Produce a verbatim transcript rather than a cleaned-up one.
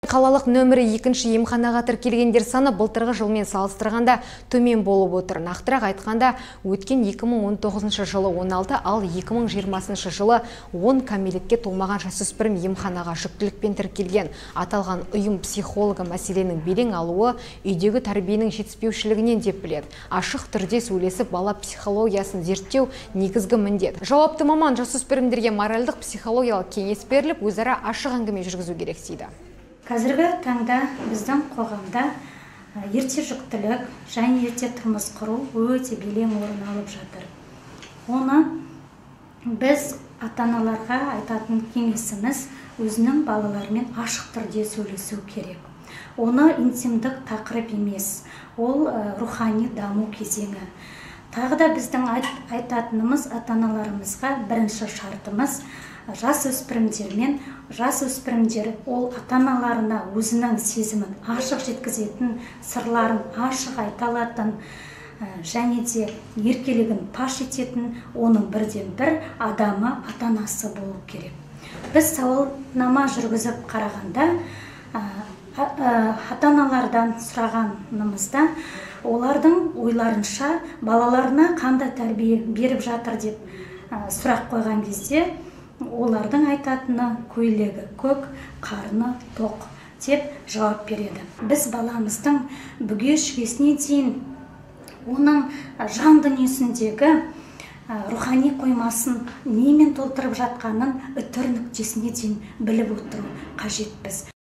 Қалалық нөмірі екінші емханаға тіркелгендер саны былтырғы жылмен салыстырғанда төмен болып отыр. Нақтырақ айтқанда, өткен екі мың он тоғызыншы жылы он алты, ал екі мың жиырмасыншы жылы он кәмелетке толмаған жасөспірім емханаға жүктілікпен тіркелген. Аталған ұйым психологы мәселенің белең алуы үйдегі тәрбиенің жетіспеушілігінен деп біледі. Ашық түрде сөйлесіп, бала психологиясын зерттеу негізгі міндет. Жауапты маман жасөспірімдерге моральдық психологиялық кеңес беріліп, өзара ашық әңгіме жүргізу керек дейді. Қазіргі таңда біздің қоғамда ерте жүктілік және ерте тұрмыс құру өте белең орын алып жатыр. Оны біз ата-аналарға айтатын кеңесіміз өзінің балаларымен ашық түрде сөйлесу керек. Оны интимдік тақырып емес, ол рухани даму кезеңі. Тағы да біздің айтатынымыз ата-аналарымызға бірінші шартымыз жасөспірімдермен жасөспірімдер ол ата-аналарына өзінің сезімін ашық жеткізетін, сырларын ашық айта алатын және де еркелігін паш ететін оның бірден бір адамы ата-анасы болу керек. Біз сауалнама жүргізіп қарағанда ата-аналардан сұрағанымызда олардың ойларынша балаларына қандай тәрбие беріп жатыр деп сұрақ қойған кезде олардың айтатыны көйлегі көк, қарны тоқ деп жауап береді. Біз баламыздың бүге-шігесіне дейін оның жан дүниесіндегі рухани қоймасын немен толтырып жатқанын үтір нүктесіне дейін біліп отыру қажетпіз.